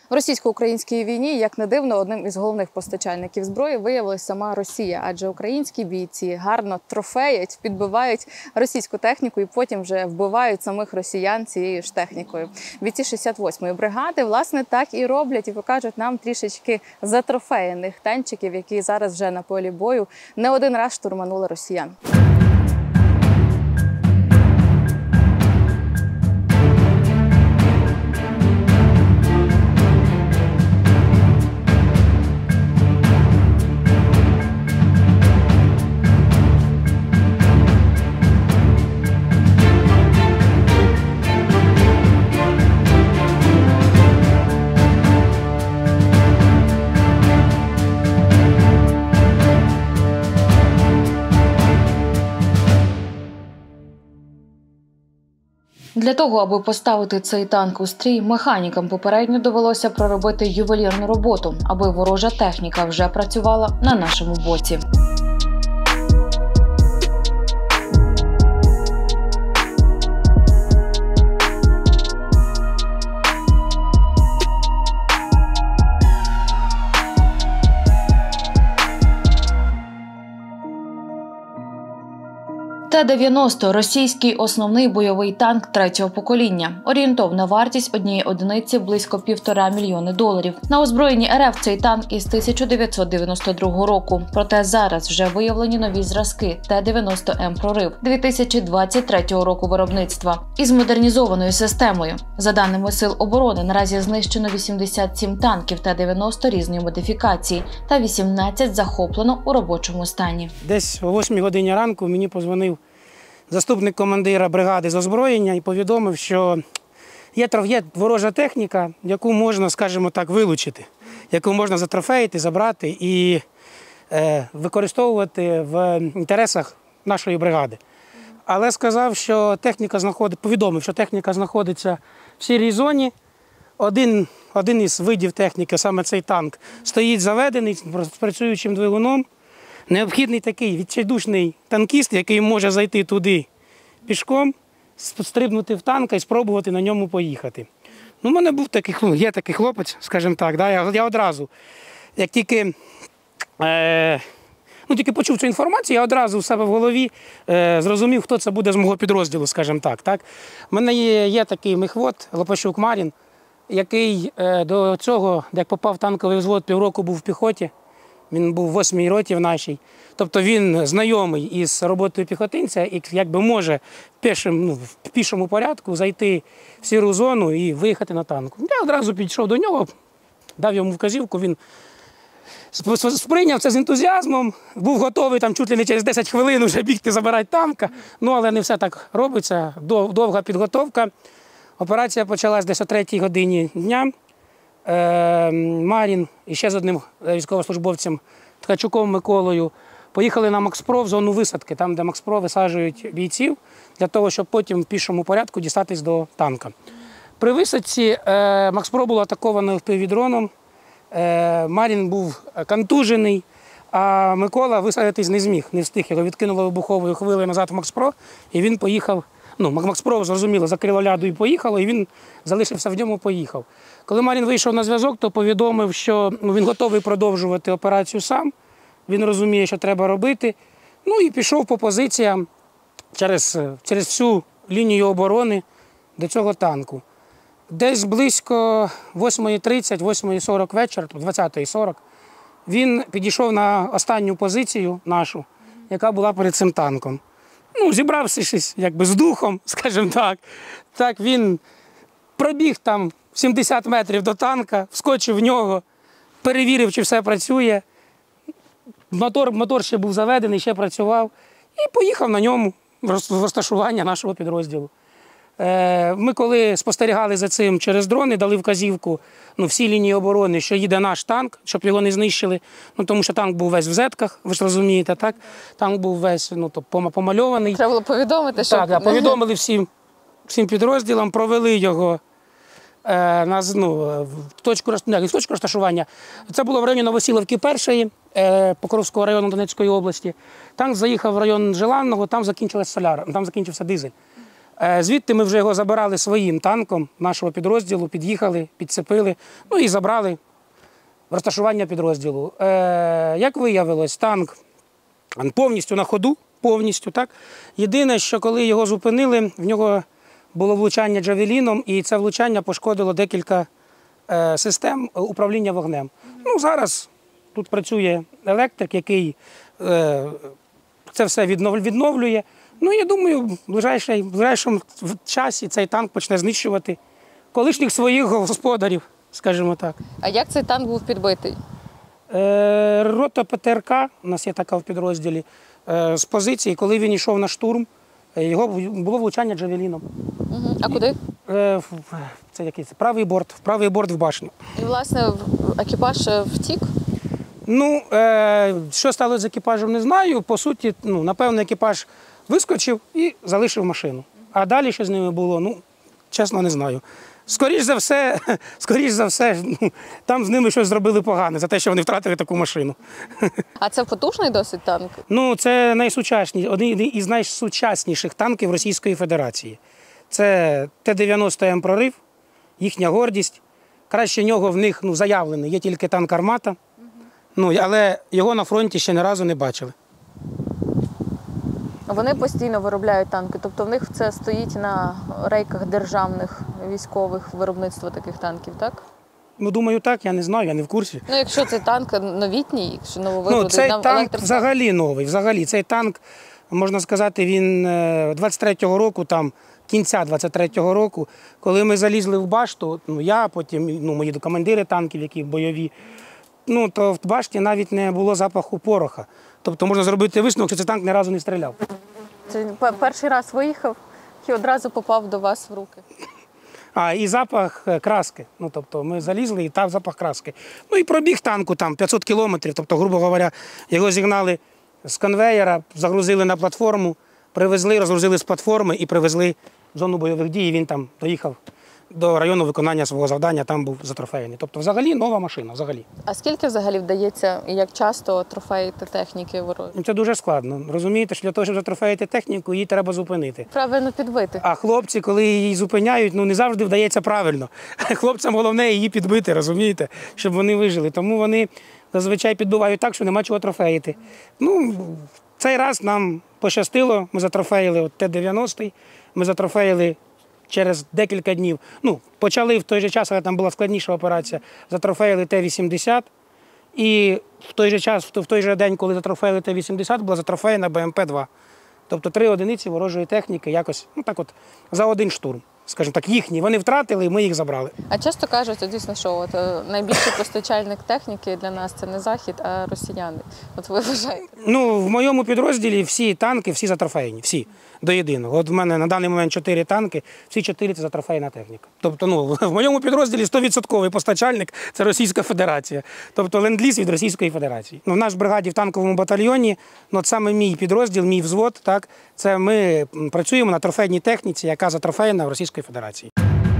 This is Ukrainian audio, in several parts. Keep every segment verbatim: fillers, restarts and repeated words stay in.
В російсько-українській війні, як не дивно, одним із головних постачальників зброї виявилась сама Росія, адже українські бійці гарно трофеять, підбивають російську техніку і потім вже вбивають самих росіян цією ж технікою. Бійці шістдесят восьмої бригади, власне, так і роблять і покажуть нам трішечки затрофеєних танчиків, які зараз вже на полі бою не один раз штурманули росіян. Для того, аби поставити цей танк у стрій, механікам попередньо довелося проробити ювелірну роботу, аби ворожа техніка вже працювала на нашому боці. Т дев'яносто – російський основний бойовий танк третього покоління. Орієнтовна вартість однієї одиниці – близько півтора мільйони доларів. На озброєнні РФ цей танк із тисяча дев'ятсот дев'яносто другого року. Проте зараз вже виявлені нові зразки Т дев'яносто М «Прорив» дві тисячі двадцять третього року виробництва із модернізованою системою. За даними Сил оборони, наразі знищено вісімдесят сім танків Т дев'яносто різної модифікації та вісімнадцять захоплено у робочому стані. Десь о восьмій годині ранку мені подзвонив заступник командира бригади з озброєння і повідомив, що є, є ворожа техніка, яку можна, скажімо так, вилучити, яку можна затрофеїти, забрати і е, використовувати в інтересах нашої бригади. Але сказав, що техніка знаходить, повідомив, що техніка знаходиться в сірій зоні. Один, один із видів техніки, саме цей танк, стоїть заведений з працюючим двигуном. Необхідний такий відчайдушний танкіст, який може зайти туди пішком, стрибнути в танка і спробувати на ньому поїхати. Ну, у мене був такий, є такий хлопець, скажімо так, да, я, я одразу, як тільки, е, ну, тільки почув цю інформацію, я одразу у себе в голові е, зрозумів, хто це буде з мого підрозділу, скажімо так. так. У мене є, є такий мехвод, Лопащук Марін, який е, до цього, як попав в танковий взвод, півроку був в піхоті. Він був в восьмій роті в нашій. Тобто він знайомий із роботою піхотинця і якби може пішим, ну, в пішому порядку зайти в сіру зону і виїхати на танку. Я одразу підійшов до нього, дав йому вказівку, він сприйняв це з ентузіазмом, був готовий там чуть ли не через десять хвилин вже бігти забирати танка. Ну, але не все так робиться, довга підготовка. Операція почалась десь о третій годині дня. Марін і ще з одним військовослужбовцем Ткачуком Миколою поїхали на Макс-Про в зону висадки, там, де Макс-Про висаджують бійців, для того, щоб потім в пішому порядку дістатись до танка. При висадці Макс-Про було атаковано впівдроном, Марін був контужений, а Микола висадитись не зміг, не встиг. Його відкинуло вибуховою хвилею назад в Макс-Про, і він поїхав. Ну, Макс-Про, зрозуміло, закрило ляду і поїхало, і він залишився в ньому, поїхав. Коли Марін вийшов на зв'язок, то повідомив, що ну, він готовий продовжувати операцію сам, він розуміє, що треба робити. Ну і пішов по позиціям через, через всю лінію оборони до цього танку. Десь близько восьмої тридцять, восьмої сорок вечора, двадцятої сорок, він підійшов на останню позицію нашу, яка була перед цим танком. Ну, зібравшись якби з духом, скажімо так, так він пробіг там сімдесят метрів до танка, вскочив в нього, перевірив, чи все працює. Мотор, мотор ще був заведений, ще працював. І поїхав на ньому в розташування нашого підрозділу. Ми коли спостерігали за цим через дрони, дали вказівку ну, всій лінії оборони, що їде наш танк, щоб його не знищили. Ну, тому що танк був весь в зетках, ви ж розумієте, так? Танк був весь ну, то, помальований. Треба було повідомити, що… Так, да, повідомили всім, всім підрозділам, провели його е, на, ну, в точку, не, в точку розташування. Це було в районі Новосіловки першої, е, Покровського району Донецької області. Танк заїхав в район Желанного, там закінчилась соляра, там закінчився дизель. Е, Звідти ми вже його забирали своїм танком нашого підрозділу, під'їхали, підцепили, ну і забрали в розташування підрозділу. Е, Як виявилось, танк повністю на ходу, повністю, так. Єдине, що коли його зупинили, в нього було влучання джавеліном, і це влучання пошкодило декілька е, систем управління вогнем. Ну, зараз тут працює електрик, який е, це все віднов, відновлює. Ну, я думаю, в ближайшій- в ближайшому часі цей танк почне знищувати колишніх своїх господарів, скажімо так. А як цей танк був підбитий? Е, Рота ПТРК, у нас є така в підрозділі, е, з позиції, коли він йшов на штурм, е, його було влучання джавеліном. Угу. А куди? Е, в- Це якийсь правий борт, в правий борт в башню. І, власне, в- екіпаж е, втік? Ну, е, що сталося з екіпажем, не знаю. По суті, ну, напевно, екіпаж вискочив і залишив машину. А далі, що з ними було, ну, чесно, не знаю. Скоріш за все, скоріш за все, ну, там з ними щось зробили погане за те, що вони втратили таку машину. А це потужний досить танк? Ну, це найсучасні, один із найсучасніших танків Російської Федерації. Це Т дев'яносто М «Прорив», їхня гордість. Краще нього в них ну, заявлений, є тільки танк «Армата», ну, але його на фронті ще ні разу не бачили. Вони постійно виробляють танки, тобто в них це стоїть на рейках державних військових виробництва таких танків, так? Ну, думаю, так, я не знаю, я не в курсі. Ну, якщо це танк новітній, якщо нововироблений, Ну, цей нам танк електрика- взагалі новий. Взагалі, цей танк, можна сказати, він е, двадцять третього року, там, кінця двадцять третього року, коли ми залізли в башту, ну, я, потім ну, мої командири танків, які бойові, ну, то в башті навіть не було запаху пороха. Тобто можна зробити висновок, що цей танк ні разу не стріляв. Це пе- перший раз виїхав і одразу попав до вас в руки. А, і запах е, краски. Ну, тобто ми залізли, і там запах краски. Ну, і пробіг танку там п'ятсот кілометрів. Тобто, грубо говоря, його зігнали з конвеєра, загрузили на платформу, привезли, розгрузили з платформи і привезли в зону бойових дій. І він там доїхав до району виконання свого завдання, там був затрофеєний. Тобто, взагалі, нова машина, взагалі. А скільки взагалі вдається і як часто трофеїти техніки ворожі? І це дуже складно. Розумієте, що для того, щоб затрофеїти техніку, її треба зупинити. Правильно підбити. А хлопці, коли її зупиняють, ну не завжди вдається правильно. Хлопцям головне її підбити, розумієте, щоб вони вижили. Тому вони зазвичай підбивають так, що нема чого трофеїти. Ну, цей раз нам пощастило, ми затрофеїли от Т дев'яносто, ми затрофеїли через декілька днів. Ну, почали в той же час, але там була складніша операція, затрофеїли Т вісімдесят. І в той же час, в той же день, коли затрофеїли Т вісімдесят, була затрофеєна Б М П два. Тобто три одиниці ворожої техніки якось, ну так от, за один штурм. Скажімо так, їхні. Вони втратили, і ми їх забрали. А часто кажуть, от, дійсно, що от, е, найбільший постачальник техніки для нас це не Захід, а росіяни. От ви вважаєте? Ну, в моєму підрозділі всі танки, всі затрофейні, всі, до єдиного. От в мене на даний момент чотири танки, всі чотири – це затрофейна техніка. Тобто, ну, в моєму підрозділі сто відсотків постачальник – це Російська Федерація. Тобто ленд-ліз від Російської Федерації. Ну, в нашій бригаді в танковому батальйоні, ну, от саме мій підрозділ, мій взвод, так, це ми працюємо на трофейній техніці, яка затрофейна в Російської Федерації.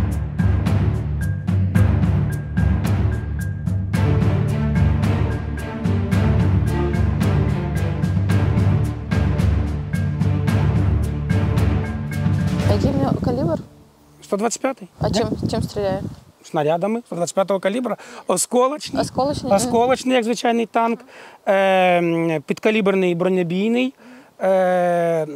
А який в нього калібр? сто двадцять п'ятий. А чим, чим стріляє? Снарядами сто двадцять п'ятого калібра, осколочний, Осколочний? осколочний, як звичайний танк, е, підкаліберний бронебійний, е,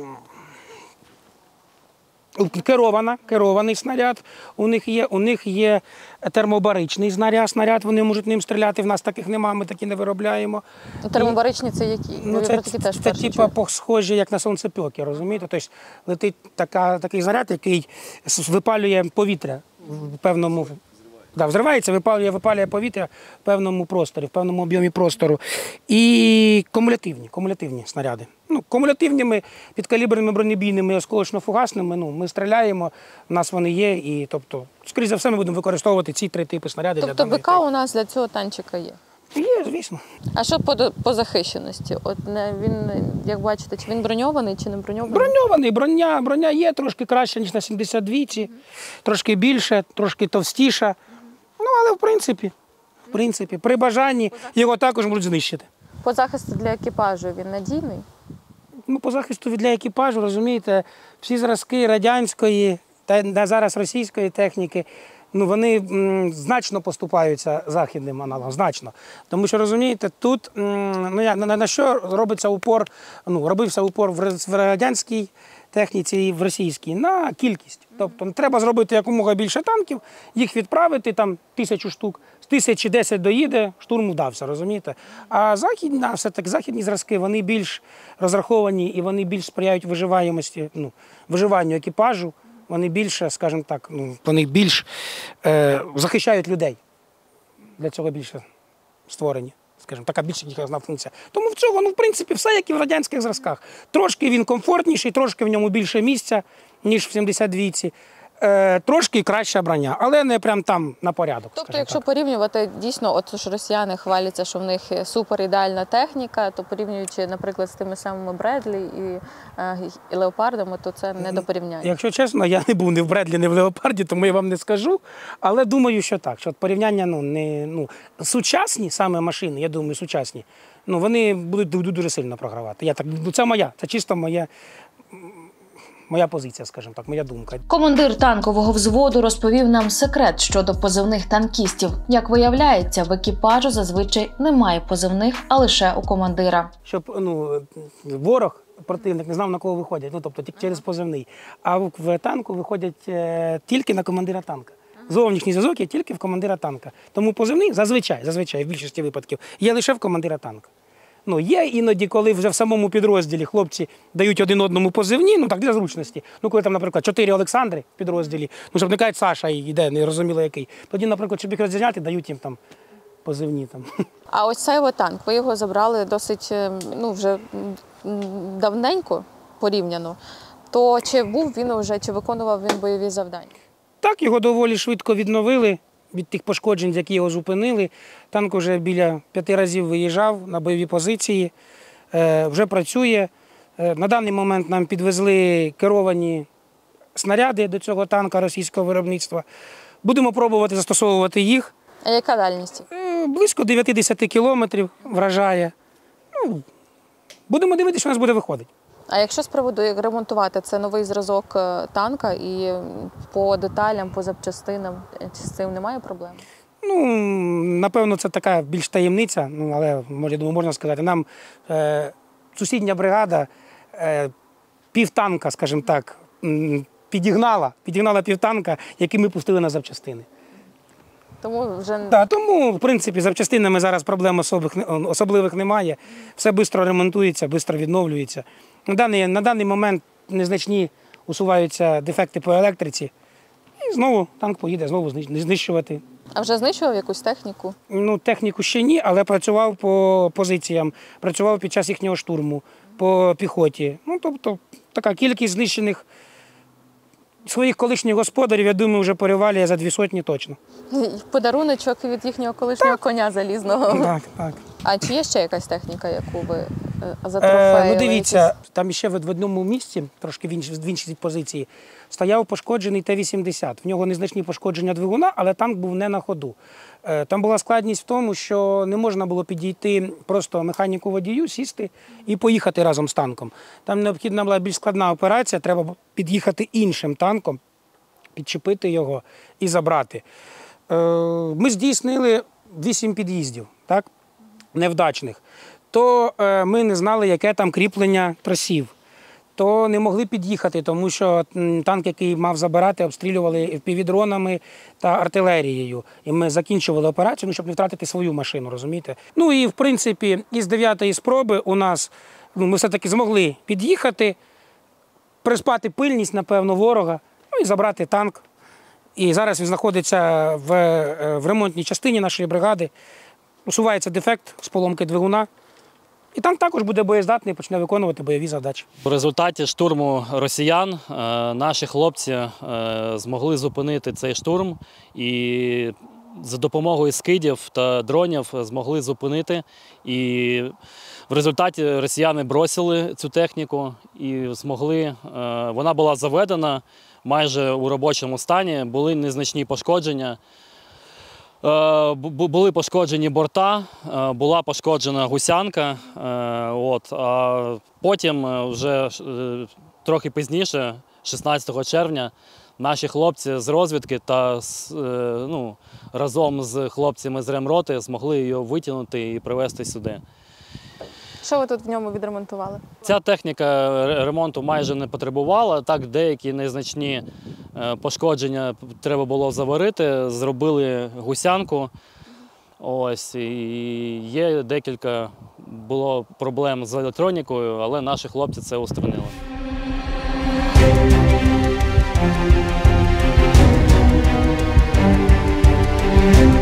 керована, керований снаряд. У них є, у них є термобаричний снаряд, снаряд, вони можуть ним стріляти, в нас таких немає, ми такі не виробляємо. Ну, термобаричні це які? Ну, Я це, про такі теж це вперше типа чую. схожі, як на сонцепьоки, розумієте? Тобто летить така, такий заряд, який випалює повітря в певному. Да, взривається, випалює, випалює повітря в певному просторі, в певному об'ємі простору. І кумулятивні, кумулятивні снаряди. Ну, кумулятивними, підкаліберними бронебійними, осколочно-фугасними, ну, ми стріляємо, в нас вони є, і, тобто, скоріше за все, ми будемо використовувати ці три типи снарядів. Тобто для БК у нас для цього танчика є? Є, звісно. А що по, по захищеності? От не, він, як бачите, чи він броньований, чи не броньований? Броньований, броня, броня є трошки краще, ніж на сімдесят двійці, трошки більше, трошки товстіша. Ну, але в принципі, в принципі, при бажанні його також можуть знищити. По захисту для екіпажу він надійний? Ну, по захисту для екіпажу, розумієте, всі зразки радянської та зараз російської техніки, ну, вони м, значно поступаються західним аналогам, значно. Тому що, розумієте, тут м, ну, на, на що робиться упор, ну, робився упор в, в радянській техніці і в російській? На кількість. Тобто треба зробити якомога більше танків, їх відправити, там, тисячу штук, з тисячі десять доїде, штурм удався, розумієте? А західні, все-таки західні зразки, вони більш розраховані і вони більш сприяють виживаємості, ну, виживанню екіпажу. Вони більше, скажімо так, ну, вони більш е, захищають людей. Для цього більше створені, скажімо, така більш їхня функція. Тому в цьому, ну, в принципі, все як і в радянських зразках. Трошки він комфортніший, трошки в ньому більше місця, ніж в сімдесят двійці. Е, трошки краща броня, але не прям там на порядок. Тобто, якщо так. порівнювати, дійсно, от ж росіяни хваляться, що в них супер ідеальна техніка, то порівнюючи, наприклад, з тими самими Бредлі і, і Леопардами, то це не до порівняння. Якщо чесно, я не був ні в Бредлі, ні в Леопарді, тому я вам не скажу, але думаю, що так, що порівняння, ну, не, ну, сучасні саме машини, я думаю, сучасні, ну, вони будуть дуже сильно програвати. Я так, ну, це моя, це чисто моя, моя позиція, скажімо так, моя думка. Командир танкового взводу розповів нам секрет щодо позивних танкістів. Як виявляється, в екіпажу зазвичай немає позивних, а лише у командира. Щоб, ну, ворог, противник не знав, на кого виходять, ну, тобто тільки через позивний. А в, в танку виходять е, тільки на командира танка. Зовнішній зв'язок є тільки в командира танка. Тому позивний зазвичай, зазвичай, в більшості випадків, є лише в командира танка. Ну, є іноді, коли вже в самому підрозділі хлопці дають один одному позивні, ну так, для зручності. Ну, коли там, наприклад, чотири Олександри в підрозділі, ну, щоб не кажуть Саша і йде, не розуміло який. Тоді, наприклад, щоб їх розрізняти, дають їм там позивні. Там. А ось цей от танк, ви його забрали досить, ну, вже давненько порівняно, то чи був він уже, чи виконував він бойові завдання? Так, його доволі швидко відновили від тих пошкоджень, які його зупинили. Танк вже біля п'яти разів виїжджав на бойові позиції, е, вже працює. Е, на даний момент нам підвезли керовані снаряди до цього танка російського виробництва. Будемо пробувати застосовувати їх. А яка дальність? Е, близько дев'ятдесят кілометрів вражає. Ну, будемо дивитися, що у нас буде виходити. А якщо з приводу як ремонтувати, це новий зразок танка і по деталям, по запчастинам, з цим немає проблем? Ну, напевно, це така більш таємниця, ну, але, я думаю, можна сказати, нам е, сусідня бригада е, півтанка, скажімо так, підігнала, підігнала півтанка, який ми пустили на запчастини. Тому вже... Так, тому, в принципі, запчастинами зараз проблем особливих, особливих немає. Все швидко ремонтується, швидко відновлюється. На даний, на даний момент незначні усуваються дефекти по електриці. І знову танк поїде, знову знищувати. А вже знищував якусь техніку? Ну, техніку ще ні, але працював по позиціям, працював під час їхнього штурму, по піхоті. Ну, тобто, така кількість знищених своїх колишніх господарів, я думаю, вже перевалює за дві сотні точно. Подаруночок від їхнього колишнього так. коня залізного. Так, так. А чи є ще якась техніка, яку ви затрофеїли? Е, ну, дивіться, якісь? Там ще в одному місці, трошки в іншій, в іншій позиції, стояв пошкоджений Т вісімдесят. В нього незначні пошкодження двигуна, але танк був не на ходу. Е, там була складність в тому, що не можна було підійти просто механіку-водію, сісти і поїхати разом з танком. Там необхідна була більш складна операція, треба під'їхати іншим танком, підчепити його і забрати. Е, ми здійснили вісім під'їздів, так? Невдачних, то е, ми не знали, яке там кріплення тросів, то не могли під'їхати, тому що танк, який мав забирати, обстрілювали півдронами та артилерією. І ми закінчували операцію, ну, щоб не втратити свою машину, розумієте? Ну і, в принципі, із дев'ятої спроби у нас, ну, ми все-таки змогли під'їхати, приспати пильність, напевно, ворога, ну і забрати танк. І зараз він знаходиться в, в ремонтній частині нашої бригади. Усувається дефект з поломки двигуна, і танк також буде боєздатний і почне виконувати бойові задачі. У результаті штурму росіян наші хлопці змогли зупинити цей штурм і за допомогою скидів та дронів змогли зупинити. І в результаті росіяни бросили цю техніку і змогли, вона була заведена майже у робочому стані, були незначні пошкодження. Е, бу- Були пошкоджені борта, е, була пошкоджена гусянка. е, От, а потім е, вже е, трохи пізніше, шістнадцятого червня, наші хлопці з розвідки та з, е, ну, разом з хлопцями з ремроти змогли її витягнути і привезти сюди. Що ви тут в ньому відремонтували? Ця техніка ре- ремонту майже не потребувала. Так, деякі незначні е, пошкодження треба було заварити, зробили гусянку. Ось, і є декілька було проблем з електронікою, але наші хлопці це устранили. Thank you.